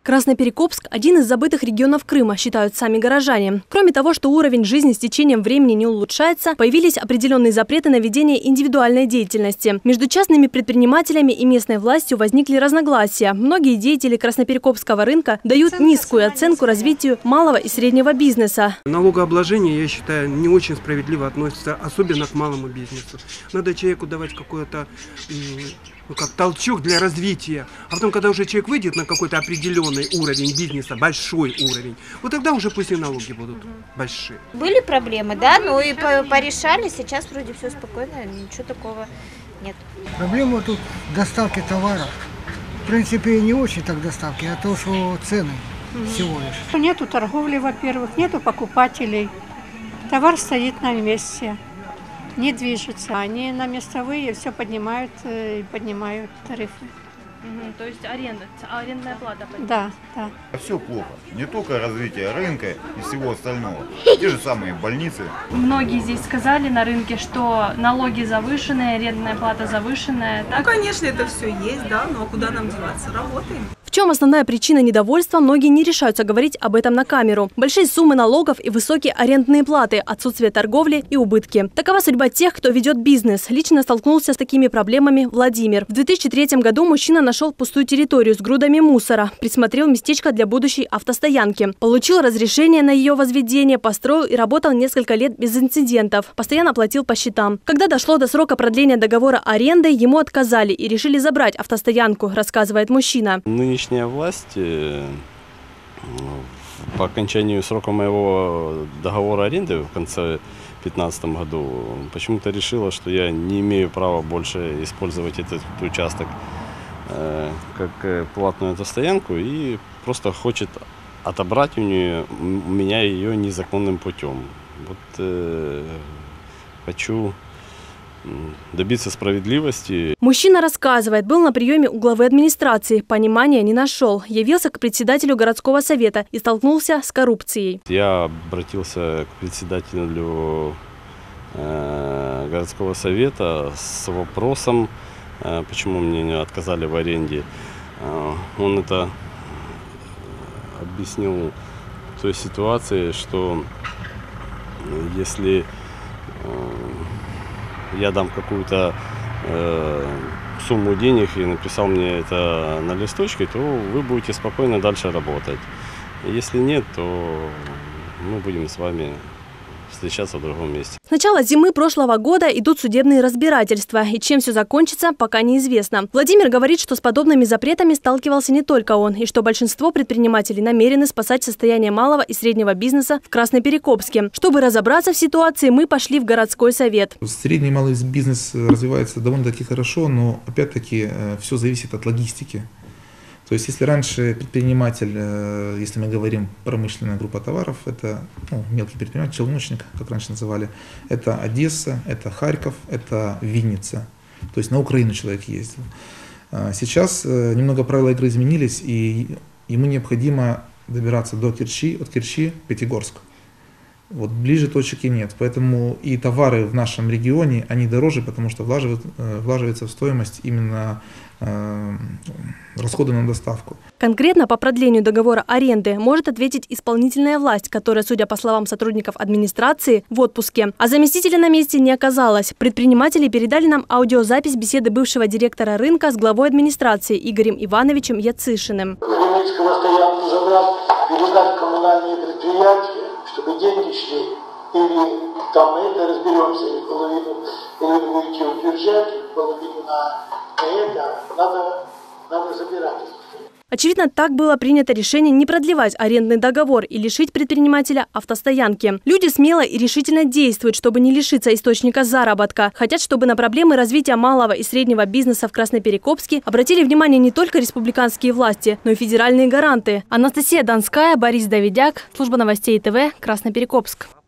Красноперекопск – один из забытых регионов Крыма, считают сами горожане. Кроме того, что уровень жизни с течением времени не улучшается, появились определенные запреты на ведение индивидуальной деятельности. Между частными предпринимателями и местной властью возникли разногласия. Многие деятели Красноперекопского рынка дают низкую оценку развитию малого и среднего бизнеса. Налогообложение, я считаю, не очень справедливо относится, особенно к малому бизнесу. Надо человеку давать какое-то как толчок для развития. А потом, когда уже человек выйдет на какой-то определенный уровень бизнеса, большой уровень, вот тогда уже пусть и налоги будут большие. Были проблемы, да, но и порешали. Сейчас вроде все спокойно, ничего такого нет. Проблема тут доставки товаров. В принципе, не очень так доставки, а то, что цены всего лишь. Нету торговли, во-первых, нету покупателей. Товар стоит на месте. Не движется. Они на местовые все поднимают и поднимают тарифы. То есть арендная плата поднимается? Да, да. Все плохо. Не только развитие рынка и всего остального. Те же самые больницы. Многие здесь сказали на рынке, что налоги завышенные, арендная плата завышенная. Так? Ну, конечно, это все есть, да, но куда нам деваться? Работаем. В чем основная причина недовольства, многие не решаются говорить об этом на камеру. Большие суммы налогов и высокие арендные платы, отсутствие торговли и убытки. Такова судьба тех, кто ведет бизнес. Лично столкнулся с такими проблемами Владимир. В 2003 году мужчина нашел пустую территорию с грудами мусора, присмотрел местечко для будущей автостоянки. Получил разрешение на ее возведение, построил и работал несколько лет без инцидентов. Постоянно платил по счетам. Когда дошло до срока продления договора аренды, ему отказали и решили забрать автостоянку, рассказывает мужчина. Нынешняя власть по окончанию срока моего договора аренды в конце 2015 году почему-то решила, что я не имею права больше использовать этот участок как платную автостоянку и просто хочет отобрать у меня ее незаконным путем. Вот хочу добиться справедливости. Мужчина рассказывает, был на приеме у главы администрации, понимания не нашел. Явился к председателю городского совета и столкнулся с коррупцией. Я обратился к председателю городского совета с вопросом, почему мне отказали в аренде. Он это объяснил в той ситуации, что если я дам какую-то сумму денег и написал мне это на листочке, то вы будете спокойно дальше работать. Если нет, то мы будем с вами встречаться в другом месте. С начала зимы прошлого года идут судебные разбирательства, и чем все закончится, пока неизвестно. Владимир говорит, что с подобными запретами сталкивался не только он, и что большинство предпринимателей намерены спасать состояние малого и среднего бизнеса в Красноперекопске. Чтобы разобраться в ситуации, мы пошли в городской совет. Средний и малый бизнес развивается довольно-таки хорошо, но опять-таки все зависит от логистики. То есть, если раньше предприниматель, если мы говорим промышленная группа товаров, это мелкий предприниматель, челночник, как раньше называли, это Одесса, это Харьков, это Винница. То есть на Украину человек ездил. Сейчас немного правила игры изменились, и ему необходимо добираться до Керчи, от Керчи в Пятигорск. Вот ближе точки нет, поэтому и товары в нашем регионе, они дороже, потому что влаживается в стоимость именно расходы на доставку. Конкретно по продлению договора аренды может ответить исполнительная власть, которая, судя по словам сотрудников администрации, в отпуске. А заместителя на месте не оказалось. Предприниматели передали нам аудиозапись беседы бывшего директора рынка с главой администрации Игорем Ивановичем Яцишиным. Ремейского стоянку забрать, передать коммунальные предприятия, чтобы деньги шли, или там мы это разберемся, или половину, или вы будете удержать, половину на это, надо забирать. Очевидно, так было принято решение не продлевать арендный договор и лишить предпринимателя автостоянки. Люди смело и решительно действуют, чтобы не лишиться источника заработка. Хотят, чтобы на проблемы развития малого и среднего бизнеса в Красноперекопске обратили внимание не только республиканские власти, но и федеральные гаранты. Анастасия Донская, Борис Давидяк, служба новостей ТВ, Красноперекопск.